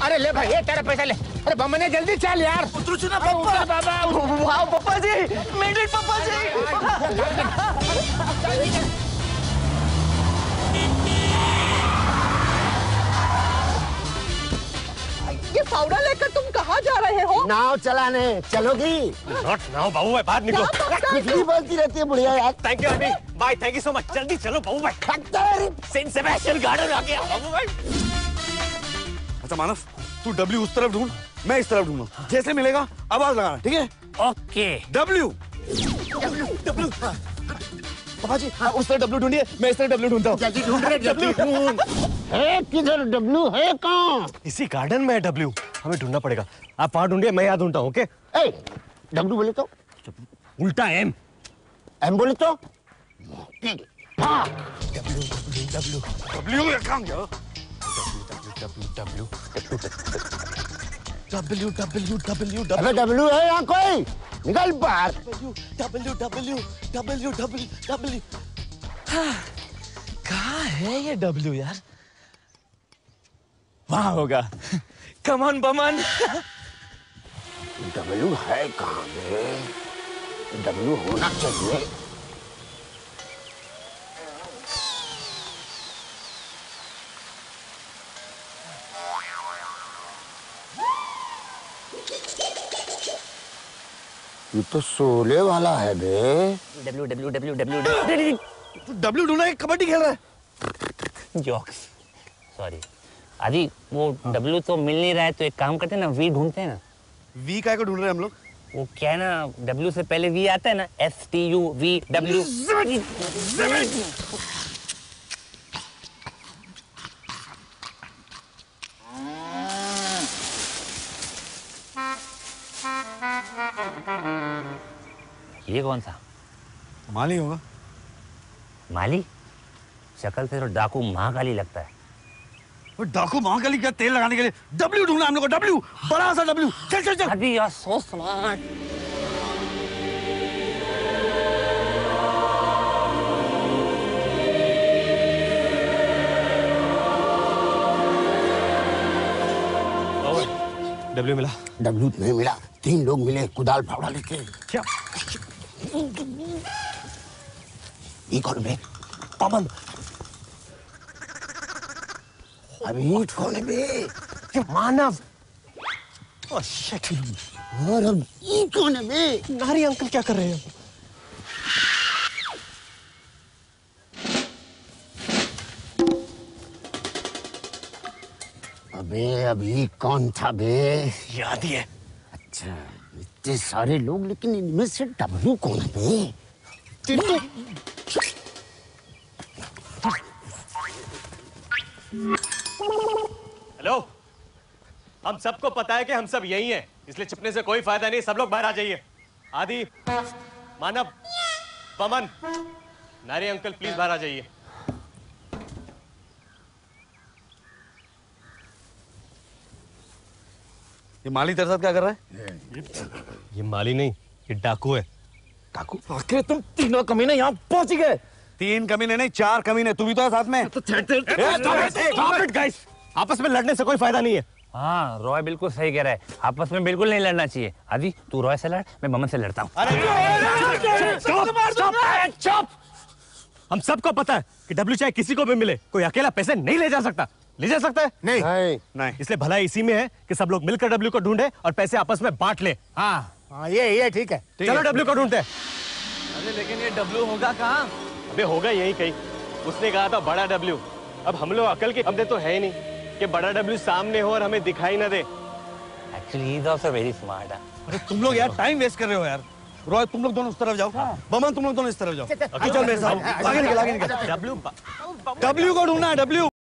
अरे ले भाई, ये तेरा पैसा ले। अरे बमने जल्दी चल यार। उतरो ना पापा। बाबा वाह पापा जी, मेड इट पापा जी। ये फावड़ा लेकर तुम कहाँ जा रहे हो? नाव चलाने चलोगी? नॉट नाउ बाबू भाई, बाहर निकलो। कुछ भी बोलती रहती है बुढ़िया यार। थैंक यू अभी bye, thank you so much. जल्दी चलो बाबू भाई, सेंट सेबेस्टियन गार्डन आ गया बाबू भाई। अच्छा मानव, तू डब्ल्यू उस तरफ ढूंढ, मैं इस तरफ ढूंढूंगा। जैसे मिलेगा आवाज लगाना, ठीक है? ओके। W W. पापा जी उस तरफ डब्ल्यू ढूंढिए, मैं इस तरफ डब्ल्यू ढूंढता हूँ। जल्दी ढूंढ रहे, जल्दी ढूंढ। है किधर डब्लू, है कहाँ? इसी गार्डन में है डब्ल्यू, हमें ढूंढना पड़ेगा। आप वहां ढूंढिए, मैं यहाँ ढूंढता हूँ। ओके? डब्लू बोले तो? उल्टा एम। एम बोले तो? डब्ल्यू कहाँ गया? अबे डब्लू है यहाँ कोई? निकल बाहर। डब्ल्यू कहाँ है ये डब्ल्यू यार? वहाँ होगा। Come on Boman. डब्लू है कहाँ पे? डब्लू होना चाहिए। ये तो सोले वाला है बे। W W W W W ढूंढना है, कबड्डी खेल रहा है। जॉक्स, सॉरी आदि, वो डब्ल्यू तो मिल नहीं रहा है, तो एक काम करते हैं ना, वी ढूंढते हैं ना। वी काय को ढूंढ रहे हैं हम लोग? वो क्या है ना, डब्ल्यू से पहले वी आता है ना, STUV डब्ल्यू। ये कौन सा? माली होगा। माली? शक्ल से तो डाकू महाकाली लगता है। वो डाकू महाकाली क्या तेल लगाने के लिए डब्ल्यू ढूंढना हम लोग को। डब्ल्यू, बड़ा सा डब्ल्यू। चल चल चल। अभी यार सो स्मार्ट। डब्ल्यू मिला? डब्लू नहीं मिला, 3 लोग मिले कुदाल फावड़ा लेके। क्या? ये कौन बे? पवन। अभी कौन है बे? ये मानव। Oh shit. और अब ये कौन है बे? नारी अंकल क्या कर रहे हैं? अबे अभी कौन था बे? याद ही है। अच्छा, इतने सारे लोग, लेकिन इनमें से डब्लू कौन है बे? हेलो, हम सबको पता है कि हम सब यही हैं, इसलिए छिपने से कोई फायदा नहीं। सब लोग बाहर आ जाइए। आदि, मानव, पवन, नारी अंकल प्लीज बाहर आ जाइए। ये माली तेरे साथ क्या कर रहा है? ये माली नहीं, ये डाकू है। डाकू? आखिर तुम तीनों कमीने यहाँ पहुंच गए। 3 कमीने नहीं, 4 कमीने। तू भी तो है साथ में। Stop it, guys! आपस में लड़ने से कोई फायदा नहीं है। हाँ, रॉय बिल्कुल सही कह रहा है, आपस में बिल्कुल नहीं लड़ना चाहिए। आदि, तू रॉय से लड़, मैं बमन से लड़ता हूँ। चुप! हम सबको पता है कि डब्ल्यू चाहे किसी को भी मिले, कोई अकेला पैसे नहीं ले जा सकता। ले जा सकता है? नहीं नहीं। इसलिए भलाई इसी में है कि सब लोग मिलकर डब्ल्यू को ढूंढे और पैसे आपस में बांट ले। हाँ, ये ठीक है। चलो डब्ल्यू को ढूंढते हैं। अरे लेकिन ये डब्ल्यू होगा कहाँ? अबे होगा यही कहीं। उसने कहा था बड़ा डब्ल्यू। अब हम लोग अकल के बंदे तो है ही नहीं कि बड़ा डब्ल्यू सामने हो और हमें दिखाई ना दे। Actually, he is also very smart. अरे तुम लोग यार टाइम वेस्ट कर रहे हो यार। रॉय तुम लोग दोनों उस तरफ जाओ। बमन तुम लोग दोनों इस तरफ जाओ। चल मेरे साथ। आगे निकल, आगे निकल। डब्ल्यू डब्ल्यू को ढूंढना है, डब्ल्यू।